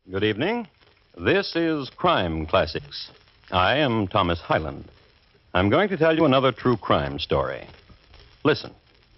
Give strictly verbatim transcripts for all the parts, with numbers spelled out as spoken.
Good evening. This is Crime Classics. I am Thomas Hyland. I'm going to tell you another true crime story. Listen.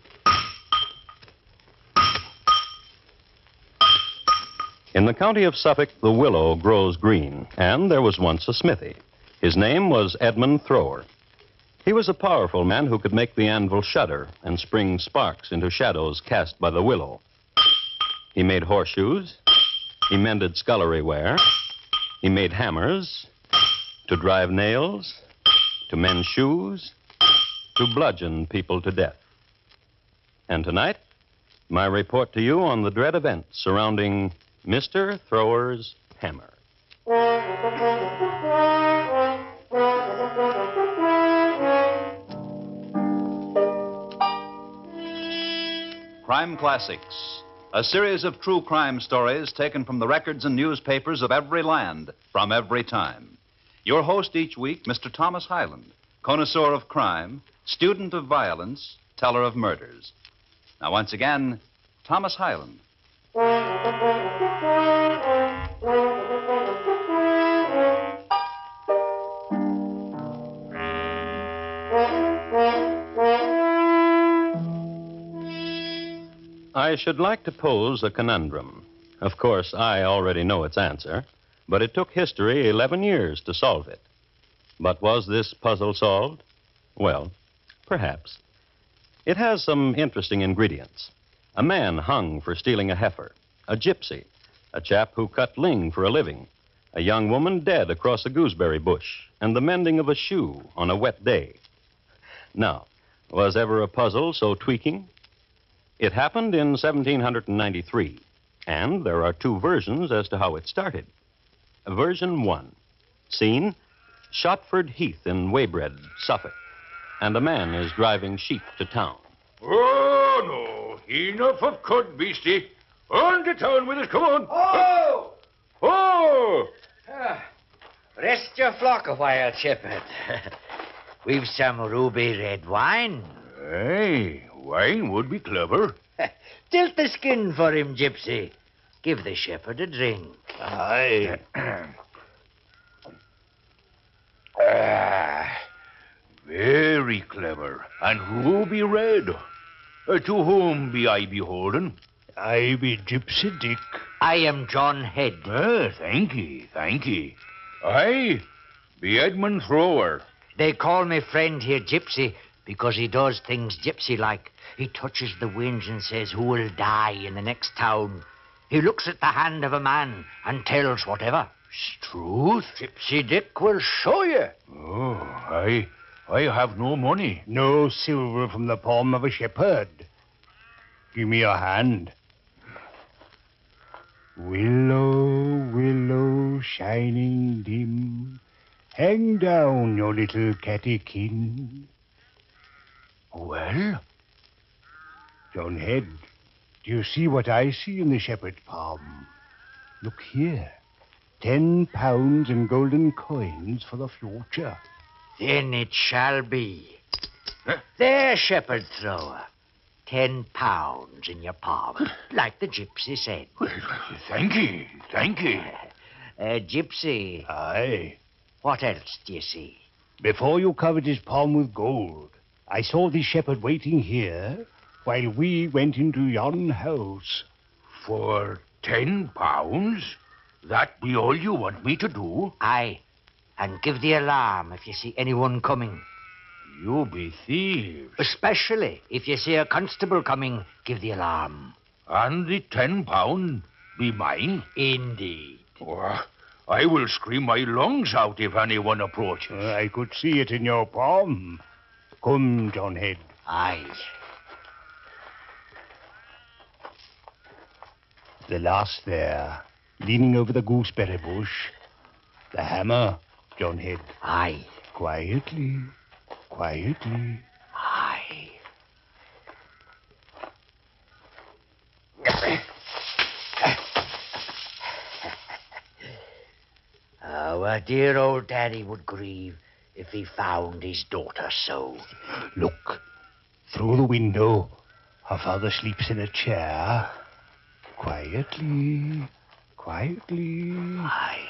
In the county of Suffolk, the willow grows green, and there was once a smithy. His name was Edmund Thrower. He was a powerful man who could make the anvil shudder and spring sparks into shadows cast by the willow. He made horseshoes. He mended scullery ware. He made hammers to drive nails, to mend shoes, to bludgeon people to death. And tonight, my report to you on the dread events surrounding Mister Thrower's hammer. Crime Classics, a series of true crime stories taken from the records and newspapers of every land, from every time. Your host each week, Mister Thomas Hyland, connoisseur of crime, student of violence, teller of murders. Now, once again, Thomas Hyland. I should like to pose a conundrum. Of course, I already know its answer, but it took history eleven years to solve it. But was this puzzle solved? Well, perhaps. It has some interesting ingredients. A man hung for stealing a heifer, a gypsy, a chap who cut ling for a living, a young woman dead across a gooseberry bush, and the mending of a shoe on a wet day. Now, was ever a puzzle so tweaking? It happened in seventeen ninety-three, and there are two versions as to how it started. Version one. Scene, Shotford Heath in Weybread, Suffolk, and a man is driving sheep to town. Oh, no. Enough of cud, beastie. On to town with us. Come on. Oh! Oh! Ah, rest your flock a while, Shepherd. We've some ruby red wine. Hey, wine would be clever. Tilt the skin for him, Gypsy. Give the shepherd a drink. Aye. ah, very clever. And ruby red. Uh, to whom be I beholden? I be Gypsy Dick. I am John Head. Ah, thank ye, thank ye. I be Edmund Thrower. They call me friend here Gypsy because he does things gypsy-like. He touches the winds and says who will die in the next town. He looks at the hand of a man and tells whatever. Truth? Gypsy Dick will show you. Oh, I... I have no money. No silver from the palm of a shepherd. Give me your hand. Willow, willow, shining dim, hang down your little cattykin. Well? John Head, do you see what I see in the shepherd's palm? Look here. Ten pounds in golden coins for the future. Then it shall be. Huh? There, Shepherd Thrower. Ten pounds in your palm, like the gypsy said. Well, thank ye, thank ye. Uh, gypsy, Aye. what else do you see? Before you covered his palm with gold, I saw the shepherd waiting here while we went into yon house. For ten pounds? That be all you want me to do? Aye, and give the alarm if you see anyone coming. You be thieves. Especially if you see a constable coming, give the alarm. And the ten pound be mine? Indeed. Oh, I will scream my lungs out if anyone approaches. Uh, I could see it in your palm. Come, John Head. Aye. The lass there, leaning over the gooseberry bush. The hammer, John Head. Aye. Quietly, quietly. Aye. Our dear old daddy would grieve if he found his daughter so. Look, through the window. Her father sleeps in a chair. Quietly, quietly. Aye.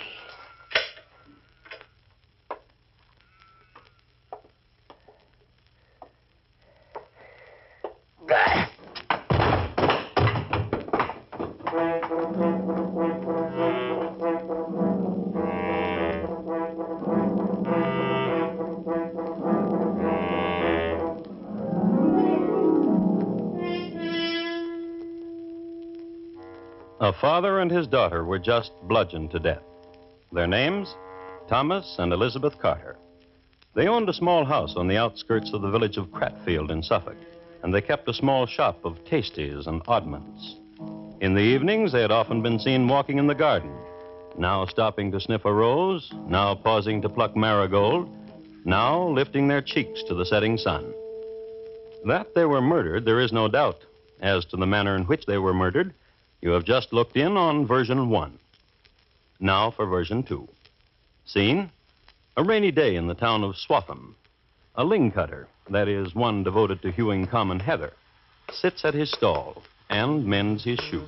A father and his daughter were just bludgeoned to death. Their names? Thomas and Elizabeth Carter. They owned a small house on the outskirts of the village of Cratfield in Suffolk, and they kept a small shop of tasties and oddments. In the evenings, they had often been seen walking in the garden, now stopping to sniff a rose, now pausing to pluck marigold, now lifting their cheeks to the setting sun. That they were murdered, there is no doubt. As to the manner in which they were murdered, you have just looked in on version one. Now for version two. Scene? A rainy day in the town of Swaffham. A ling cutter, that is, one devoted to hewing common heather, sits at his stall and mends his shoe.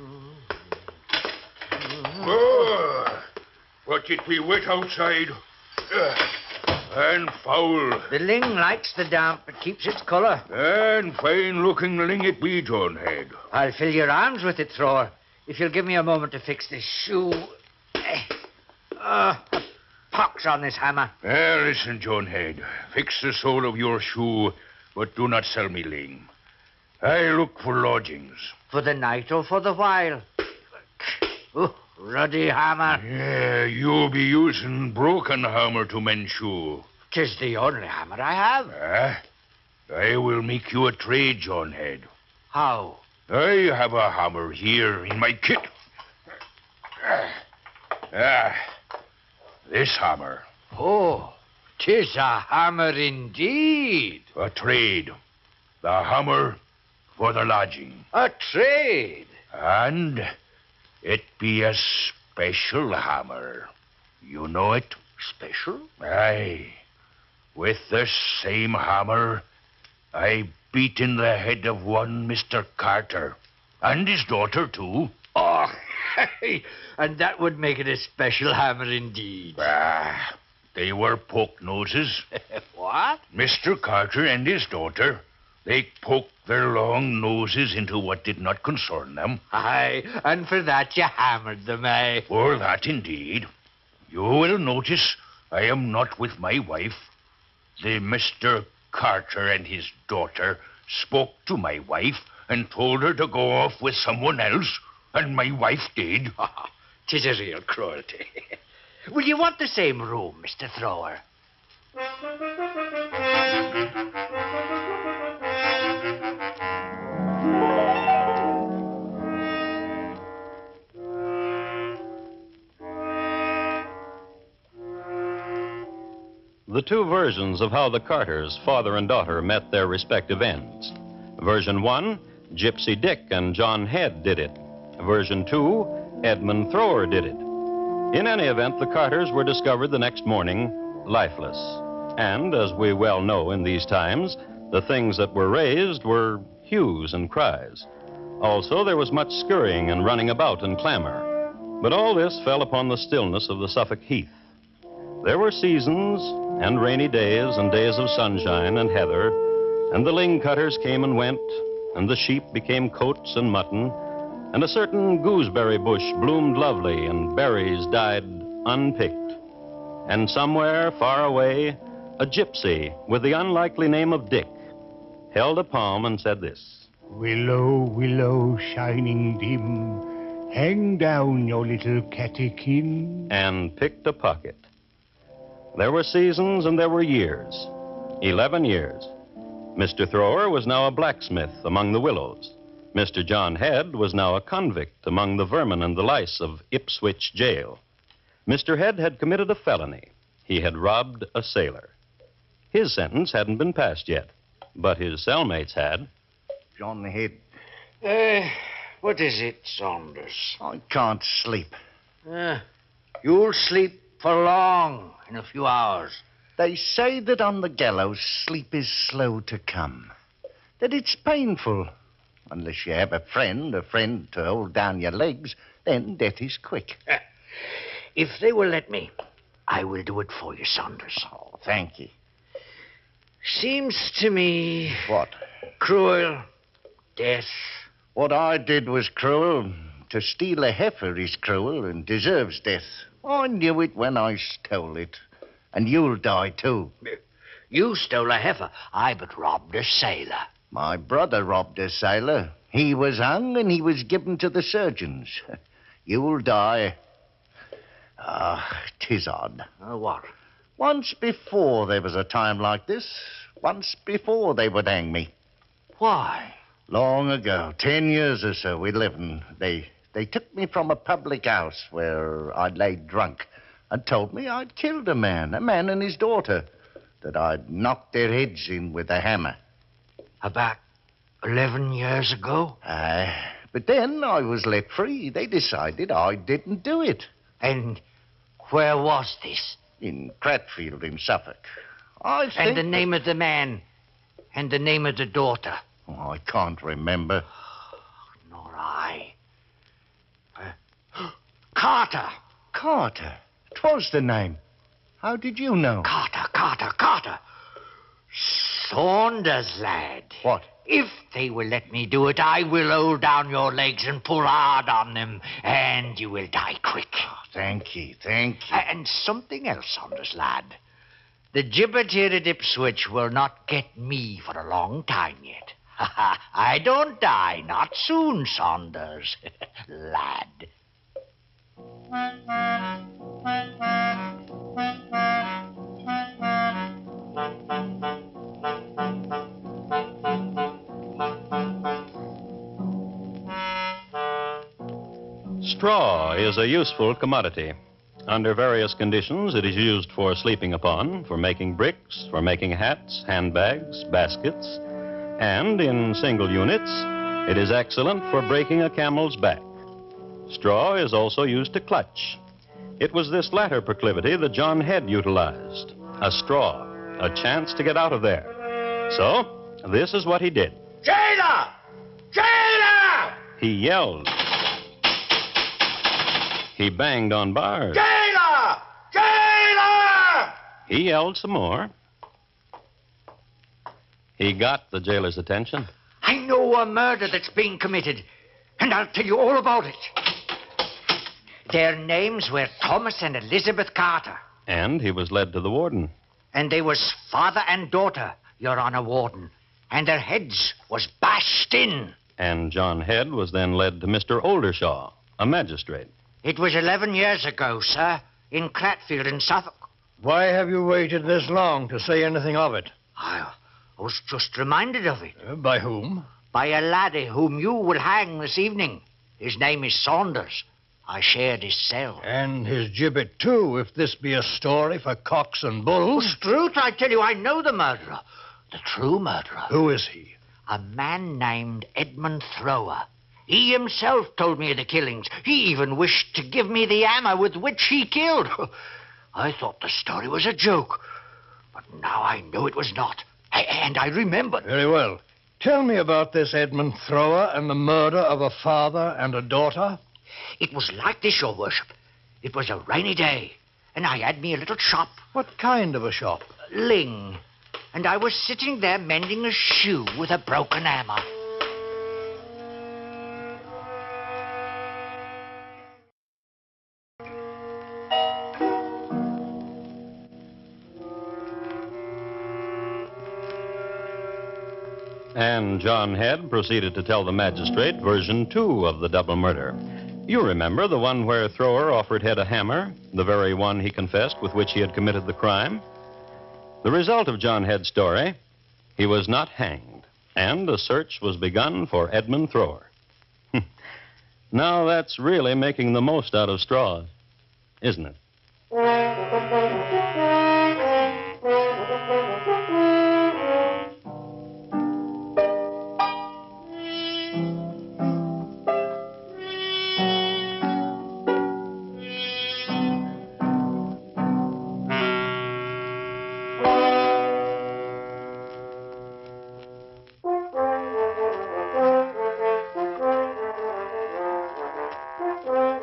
Oh, but it be wet outside. Uh, and foul. The ling likes the damp. It keeps its colour. And fine-looking ling it be, John Head. I'll fill your arms with it, Thrower, if you'll give me a moment to fix this shoe. Ah, uh, pox on this hammer. Uh, listen, John Head. Fix the sole of your shoe, but do not sell me ling. I look for lodgings. For the night or for the while? Oh, ruddy hammer. Yeah, you be using broken hammer to mend shoe. 'Tis the only hammer I have. Ah, I will make you a trade, John Head. How? I have a hammer here in my kit. Ah, this hammer. Oh, 'tis a hammer indeed. A trade. The hammer for the lodging. A trade? And it be a special hammer. You know it? Special? Aye. With the same hammer, I beat in the head of one Mister Carter. And his daughter, too. Oh, and that would make it a special hammer indeed. Ah, they were poke noses. What? Mister Carter and his daughter, they poked their long noses into what did not concern them. Aye, and for that you hammered them, eh? For that, indeed. You will notice I am not with my wife. The Mister Carter and his daughter spoke to my wife and told her to go off with someone else, and my wife did. Tis a real cruelty. Will you want the same room, Mister Thrower? The two versions of how the Carters, father and daughter, met their respective ends. Version one, Gypsy Dick and John Head did it. Version two, Edmund Thrower did it. In any event, the Carters were discovered the next morning lifeless. And, as we well know in these times, the things that were raised were hues and cries. Also, there was much scurrying and running about and clamor. But all this fell upon the stillness of the Suffolk heath. There were seasons and rainy days and days of sunshine and heather, and the ling cutters came and went, and the sheep became coats and mutton, and a certain gooseberry bush bloomed lovely, and berries died unpicked. And somewhere far away, a gypsy with the unlikely name of Dick held a palm and said this: Willow, willow, shining dim, hang down your little catechin. And picked a pocket. There were seasons and there were years. Eleven years. Mister Thrower was now a blacksmith among the willows. Mister John Head was now a convict among the vermin and the lice of Ipswich jail. Mister Head had committed a felony. He had robbed a sailor. His sentence hadn't been passed yet, but his cellmates had. John Head, Uh, what is it, Saunders? I can't sleep. Uh, you'll sleep for long in a few hours. They say that on the gallows sleep is slow to come. That it's painful. Unless you have a friend, a friend to hold down your legs, then death is quick. If they will let me, I will do it for you, Saunders. Oh, thank you. Seems to me What? cruel. Death. What I did was cruel. To steal a heifer is cruel and deserves death. I knew it when I stole it. And you'll die, too. You stole a heifer. I but robbed a sailor. My brother robbed a sailor. He was hung and he was given to the surgeons. You'll die. Ah, 'tis odd. Uh, what? Once before there was a time like this. Once before they would hang me. Why? Long ago, ten years or so, eleven, they they took me from a public house where I'd laid drunk and told me I'd killed a man, a man and his daughter, that I'd knocked their heads in with a hammer. About eleven years ago? Aye, but then I was let free. They decided I didn't do it. And where was this? In Cratfield in Suffolk. I think... And the name of the man? And the name of the daughter? Oh, I can't remember. Nor I. Uh, Carter. Carter. 'Twas the name. How did you know? Carter, Carter, Carter. Saunders, lad. What? If they will let me do it, I will hold down your legs and pull hard on them, and you will die quick. Oh, thank you, thank you. And something else, Saunders, lad. The gibbet here at Ipswich will not get me for a long time yet. I don't die, not soon, Saunders, lad. Straw is a useful commodity. Under various conditions, it is used for sleeping upon, for making bricks, for making hats, handbags, baskets, and in single units, it is excellent for breaking a camel's back. Straw is also used to clutch. It was this latter proclivity that John Head utilized. A straw, a chance to get out of there. So, this is what he did. Jailer! Jailer! He yelled. He banged on bars. Jailer! Jailer! He yelled some more. He got the jailer's attention. I know a murder that's being committed, and I'll tell you all about it. Their names were Thomas and Elizabeth Carter. And he was led to the warden. And they was father and daughter, Your Honor, Warden. And their heads was bashed in. And John Head was then led to Mister Oldershaw, a magistrate. It was eleven years ago, sir, in Cratfield in Suffolk. Why have you waited this long to say anything of it? I, I was just reminded of it. Uh, by whom? By a laddie whom you will hang this evening. His name is Saunders. I shared his cell. And his gibbet, too, if this be a story for cocks and bulls. Truth, I tell you, I know the murderer. The true murderer. Who is he? A man named Edmund Thrower. He himself told me of the killings. He even wished to give me the hammer with which he killed. I thought the story was a joke, but now I know it was not. I, and I remembered. Very well. Tell me about this Edmund Thrower and the murder of a father and a daughter. It was like this, Your Worship. It was a rainy day, and I had me a little shop. What kind of a shop? Ling. And I was sitting there mending a shoe with a broken hammer. And John Head proceeded to tell the magistrate version two of the double murder. You remember the one where Thrower offered Head a hammer, the very one he confessed with which he had committed the crime? The result of John Head's story, he was not hanged, and a search was begun for Edmund Thrower. Now that's really making the most out of straws, isn't it? Thank you.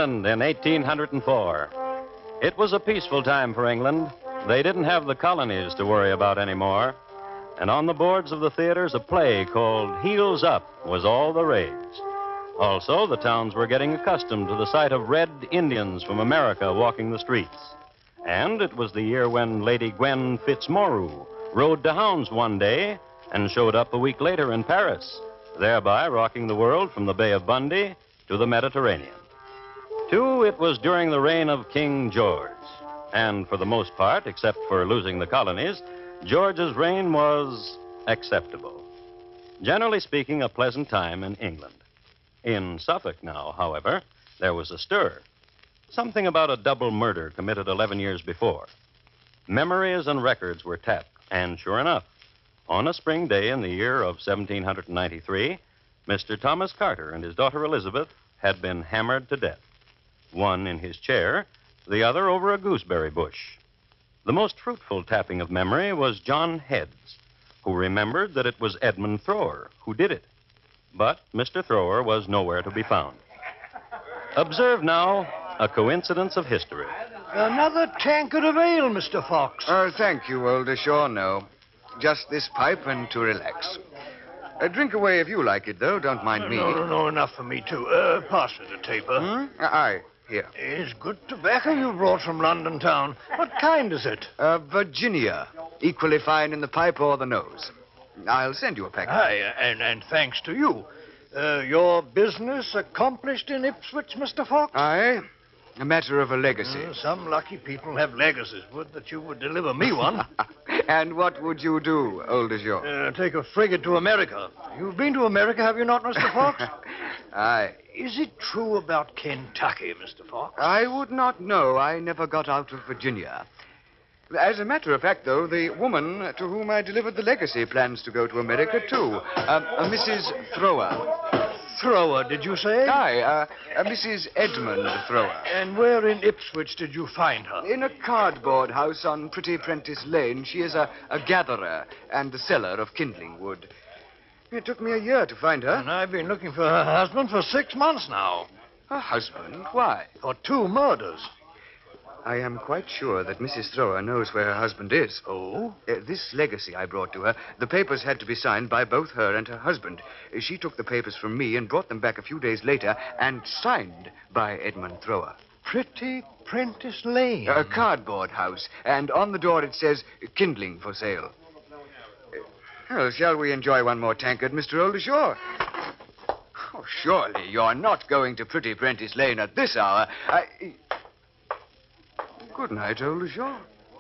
England in eighteen hundred four. It was a peaceful time for England. They didn't have the colonies to worry about anymore. And on the boards of the theaters, a play called Heels Up was all the rage. Also, the towns were getting accustomed to the sight of red Indians from America walking the streets. And it was the year when Lady Gwen Fitzmorue rode to hounds one day and showed up a week later in Paris, thereby rocking the world from the Bay of Bundy to the Mediterranean. Two, it was during the reign of King George. And for the most part, except for losing the colonies, George's reign was acceptable. Generally speaking, a pleasant time in England. In Suffolk now, however, there was a stir. Something about a double murder committed eleven years before. Memories and records were tapped, and sure enough, on a spring day in the year of seventeen ninety-three, Mister Thomas Carter and his daughter Elizabeth had been hammered to death. One in his chair, the other over a gooseberry bush. The most fruitful tapping of memory was John Heads, who remembered that it was Edmund Thrower who did it. But Mister Thrower was nowhere to be found. Observe now a coincidence of history. Another tankard of ale, Mister Fox. Oh, thank you, Oldershaw. No. Just this pipe and to relax. Uh, drink away if you like it, though. Don't mind me. No, no, no, enough for me, too. Uh, pass me the taper. Hmm? Uh, aye, here. It's good tobacco you brought from London town. What kind is it? Uh, Virginia. Equally fine in the pipe or the nose. I'll send you a packet. Aye, and, and thanks to you. Uh, your business accomplished in Ipswich, Mister Fox? Aye. A matter of a legacy. Uh, some lucky people have legacies. Would that you would deliver me one. And what would you do, Oldershaw? Uh, take a frigate to America. You've been to America, have you not, Mister Fox? Aye. Is it true about Kentucky, Mister Fox? I would not know. I never got out of Virginia. As a matter of fact, though, the woman to whom I delivered the legacy plans to go to America, too. Uh, uh, Missus Thrower. Thrower, did you say? Aye, uh, uh, Missus Edmund Thrower. And where in Ipswich did you find her? In a cardboard house on Pretty Prentice Lane. She is a, a gatherer and a seller of kindling wood. It took me a year to find her. And I've been looking for her husband for six months now. Her husband? Why? For two murders. I am quite sure that Missus Thrower knows where her husband is. Oh? Uh, this legacy I brought to her, the papers had to be signed by both her and her husband. Uh, she took the papers from me and brought them back a few days later and signed by Edmund Thrower. Pretty Prentice Lane. A cardboard house, and on the door it says, kindling for sale. Uh, well, shall we enjoy one more tankard, Mister Oldershaw? Oh, surely you're not going to Pretty Prentice Lane at this hour. I... Good night, Oldershaw.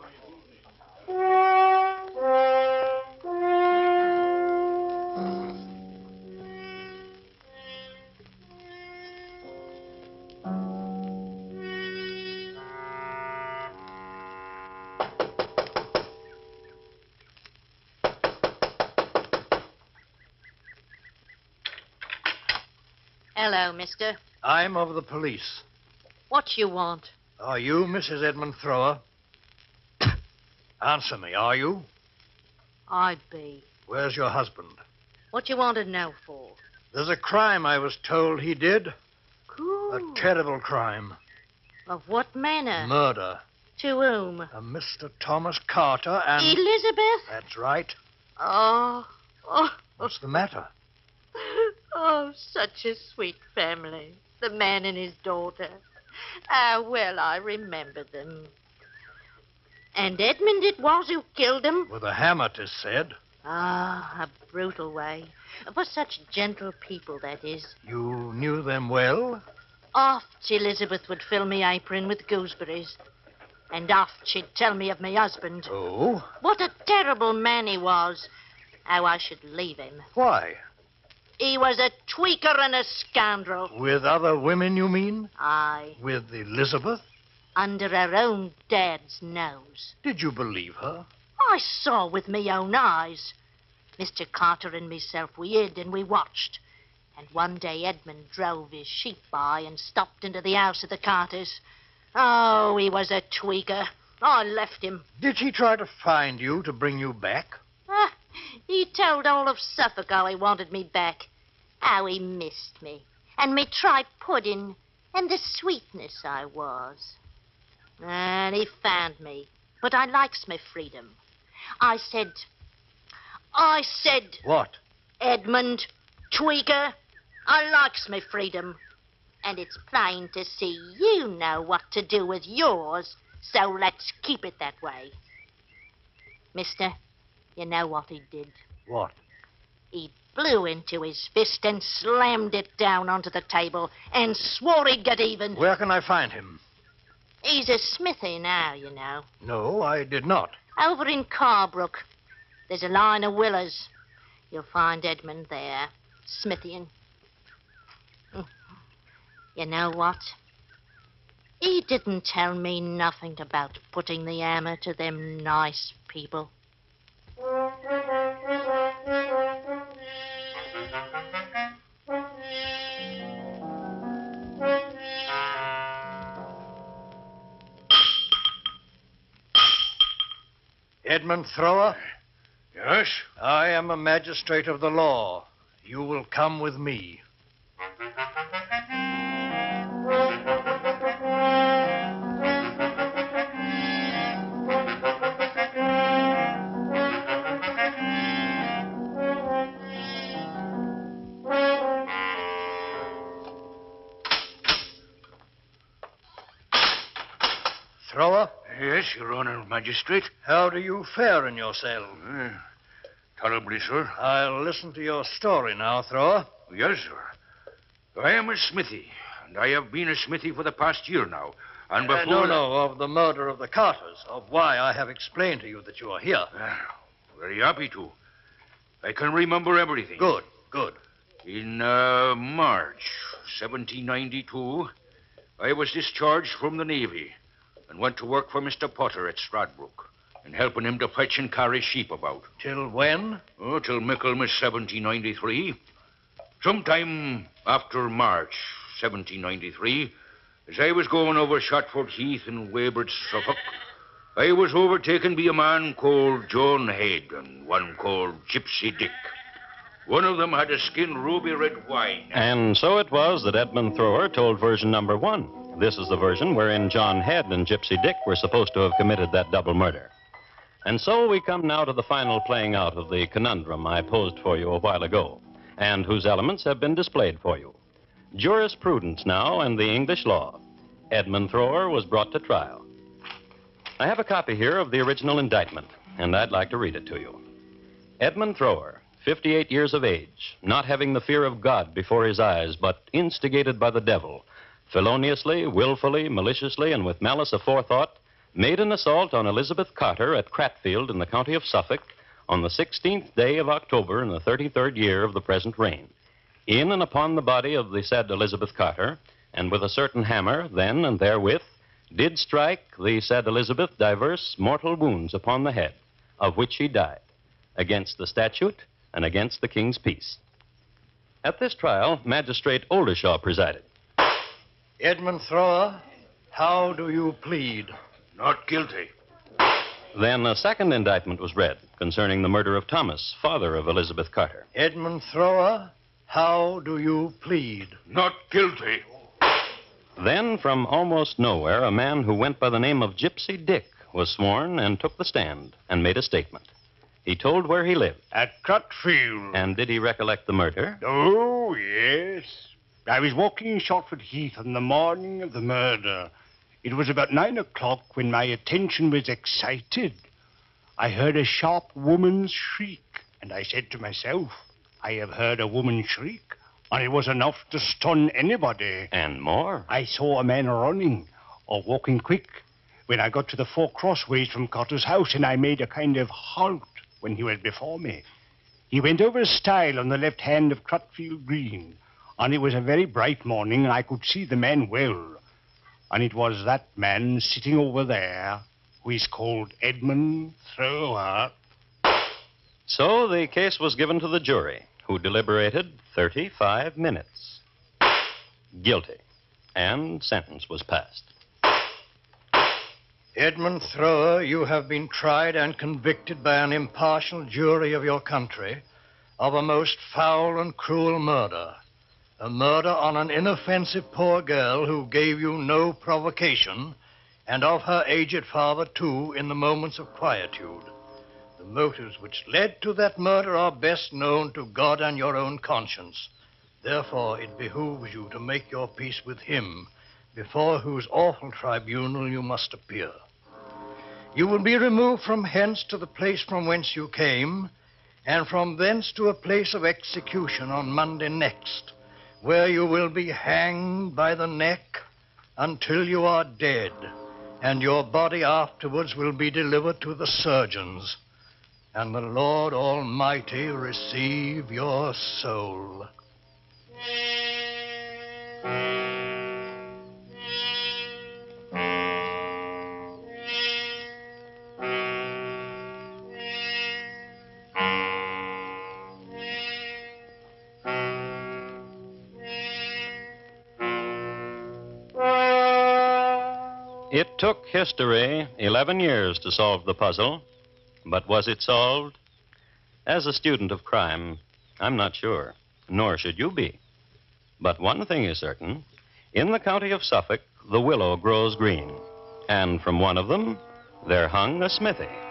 Hello, mister. I'm of the police. What you want? Are you Missus Edmund Thrower? Answer me, are you? I'd be. Where's your husband? What you want to know for? There's a crime I was told he did. Cool. A terrible crime. Of what manner? Murder. To whom? A Mister Thomas Carter and... Elizabeth? That's right. Oh. Oh. What's the matter? Oh, such a sweet family. The man and his daughter. Ah, well, I remember them. And Edmund it was who killed him? With a hammer, 'tis said. Ah, a brutal way. For such gentle people, that is. You knew them well? Oft Elizabeth would fill me apron with gooseberries. And oft she'd tell me of my husband. Oh? What a terrible man he was. How I should leave him. Why? He was a tweaker and a scoundrel. With other women, you mean? Aye. With Elizabeth? Under her own dad's nose. Did you believe her? I saw with me own eyes. Mister Carter and myself, we hid and we watched. And one day Edmund drove his sheep by and stopped into the house of the Carters. Oh, he was a tweaker. I left him. Did he try to find you to bring you back? Ah, he told all of Suffolk how he wanted me back. How he missed me. And me tripe pudding. and the sweetness I was. And he found me. But I likes my freedom. I said... I said... What? Edmund, tweaker, I likes my freedom. And it's plain to see you know what to do with yours, so let's keep it that way. Mister, you know what he did? What? He blew into his fist and slammed it down onto the table and swore he'd get even. Where can I find him? He's a smithy now, you know. No, I did not. Over in Carbrook. There's a line of willows. You'll find Edmund there, smithying. You know what? He didn't tell me nothing about putting the hammer to them nice people. Edmund Thrower? Yes? I am a magistrate of the law. You will come with me. Thrower? Yes, Your Honor, Magistrate. How do you fare in your cell? Uh, tolerably, sir. I'll listen to your story now, Thrower. Yes, sir. I am a smithy, and I have been a smithy for the past year now. And before... Uh, no, no, of the murder of the Carters, of why I have explained to you that you are here. Uh, very happy to. I can remember everything. Good, good. In uh, March seventeen ninety-two, I was discharged from the Navy and went to work for Mister Potter at Stradbrook and helping him to fetch and carry sheep about. Till when? Oh, till Michaelmas seventeen ninety-three. Sometime after March seventeen ninety-three, as I was going over Shotford Heath in Weybridge, Suffolk, I was overtaken by a man called John Head and one called Gypsy Dick. One of them had a skin ruby red wine. And so it was that Edmund Thrower told version number one. This is the version wherein John Head and Gypsy Dick were supposed to have committed that double murder. And so we come now to the final playing out of the conundrum I posed for you a while ago, and whose elements have been displayed for you. Jurisprudence now and the English law. Edmund Thrower was brought to trial. I have a copy here of the original indictment, and I'd like to read it to you. Edmund Thrower, fifty-eight years of age, not having the fear of God before his eyes, but instigated by the devil, feloniously, willfully, maliciously, and with malice aforethought, made an assault on Elizabeth Carter at Cratfield in the county of Suffolk on the sixteenth day of October in the thirty-third year of the present reign. In and upon the body of the said Elizabeth Carter, and with a certain hammer, then and therewith, did strike the said Elizabeth divers mortal wounds upon the head, of which she died, against the statute and against the king's peace. At this trial, Magistrate Oldershaw presided. Edmund Thrower, how do you plead? Not guilty. Then a second indictment was read concerning the murder of Thomas, father of Elizabeth Carter. Edmund Thrower, how do you plead? Not guilty. Then, from almost nowhere, a man who went by the name of Gypsy Dick was sworn and took the stand and made a statement. He told where he lived. At Crutfield. And did he recollect the murder? Oh, yes. I was walking in Shotford Heath on the morning of the murder. It was about nine o'clock when my attention was excited. I heard a sharp woman's shriek, and I said to myself, I have heard a woman shriek, and it was enough to stun anybody. And more. I saw a man running, or walking quick, when I got to the four crossways from Carter's house, and I made a kind of halt when he was before me. He went over a stile on the left hand of Crutfield Green, and it was a very bright morning, and I could see the man well. And it was that man sitting over there who is called Edmund Thrower. So the case was given to the jury, who deliberated thirty-five minutes. Guilty. And sentence was passed. Edmund Thrower, you have been tried and convicted by an impartial jury of your country of a most foul and cruel murder. A murder on an inoffensive poor girl who gave you no provocation, and of her aged father, too, in the moments of quietude. The motives which led to that murder are best known to God and your own conscience. Therefore, it behooves you to make your peace with him, before whose awful tribunal you must appear. You will be removed from hence to the place from whence you came, and from thence to a place of execution on Monday next, where you will be hanged by the neck until you are dead, and your body afterwards will be delivered to the surgeons, and the Lord Almighty receive your soul. It took history eleven years to solve the puzzle, but was it solved? As a student of crime, I'm not sure, nor should you be. But one thing is certain. In the county of Suffolk, the willow grows green, and from one of them, there hung a smithy.